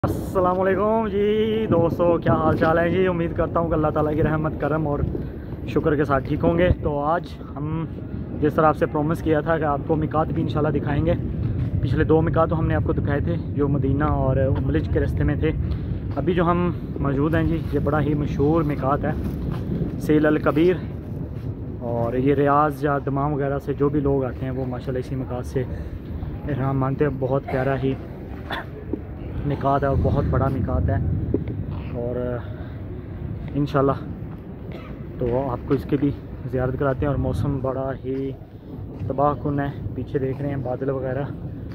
अस्सलामुअलैकुम जी दोस्तों, क्या हाल चाल है जी। उम्मीद करता हूँ कि अल्लाह ताला की रहमत करम और शुक्र के साथ ठीक होंगे। तो आज हम जिस तरह आपसे प्रॉमिस किया था कि आपको मिकात भी इंशाल्लाह दिखाएंगे। पिछले दो मिकात तो हमने आपको दिखाए थे जो मदीना और उमलिज के रास्ते में थे। अभी जो हम मौजूद हैं जी, ये बड़ा ही मशहूर मिकात है, सील अल कबीर। और ये रियाज या दमाम वगैरह से जो भी लोग आते हैं वो माशाल्लाह इसी मिकात से इहराम मानते हैं। बहुत प्यारा ही मिकात है और बहुत बड़ा मिकात है। और इंशाल्लाह तो आपको इसके भी ज़ियारत कराते हैं। और मौसम बड़ा ही तबाहकुन है, पीछे देख रहे हैं बादल वगैरह,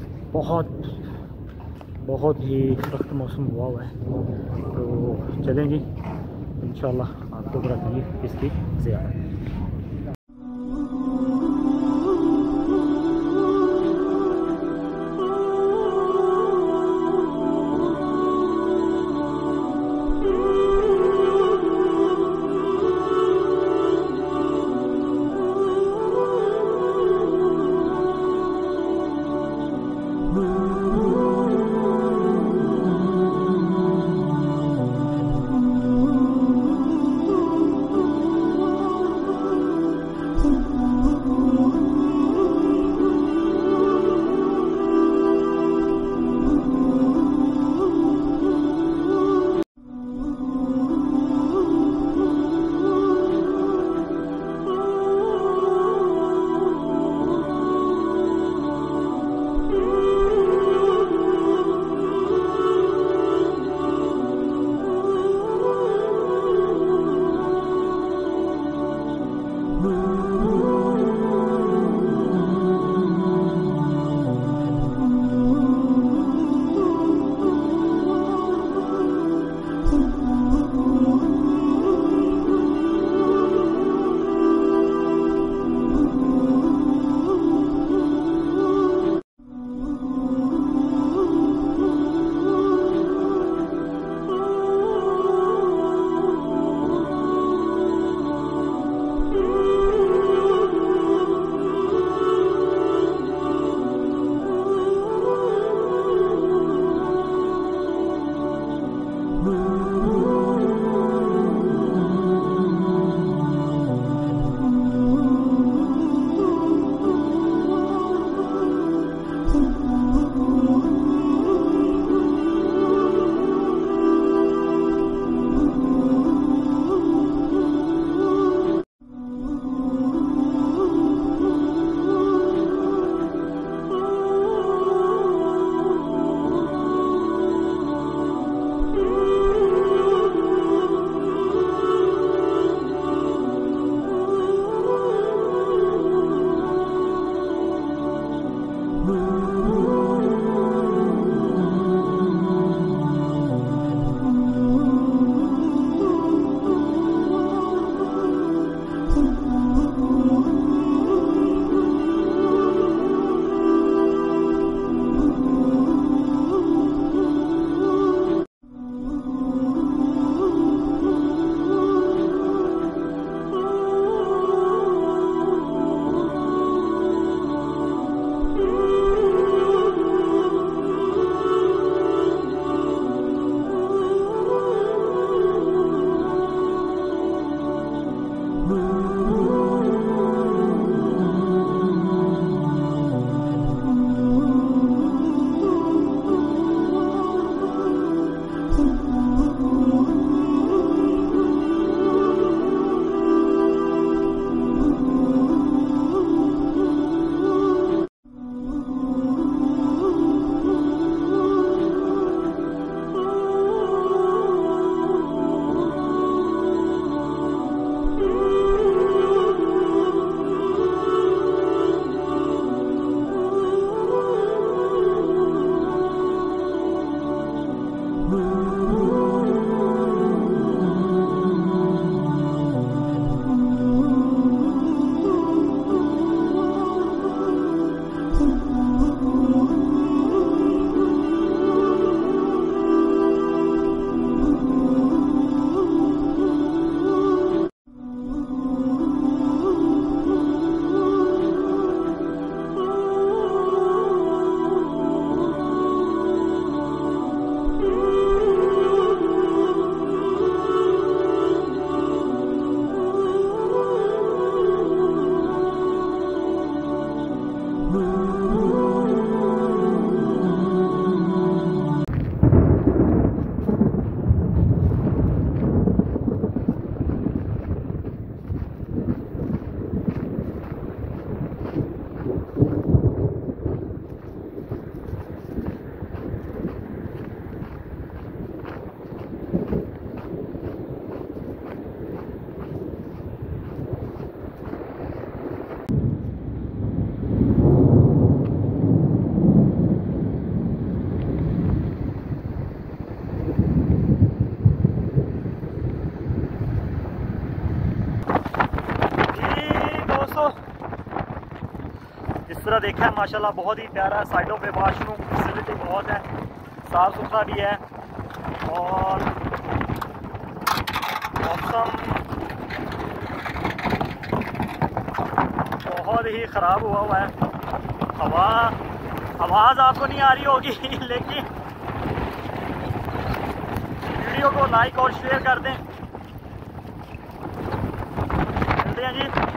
बहुत ही सख्त मौसम हुआ है। तो चलें जी, इंशाल्लाह आपको कराते हैं इसकी ज़ियारत। وغیرہ دیکھا ہے ماشاءاللہ بہت ہی پیارا ہے. سائڈوں پہ واش روم فیسلٹی بہت ہے, صاف ستھرا بھی ہے, اور موسم بہت ہی خراب ہوا ہے. آواز آپ کو نہیں آ رہی ہوگی لیکن ویڈیو کو لائک اور شیئر کر دیں. ملتے ہیں جی.